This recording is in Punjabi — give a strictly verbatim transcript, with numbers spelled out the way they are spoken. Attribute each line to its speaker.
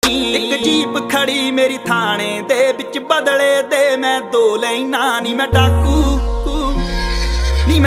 Speaker 1: ਇੱਕ ਜੀਪ ਖੜੀ ਮੇਰੀ ਥਾਣੇ ਦੇ ਵਿੱਚ, ਬਦਲੇ ਦੇ ਮੈਂ ਦੋ ਲੈਣਾ ਨੀ ਮੈਂ ਡਾਕੂ।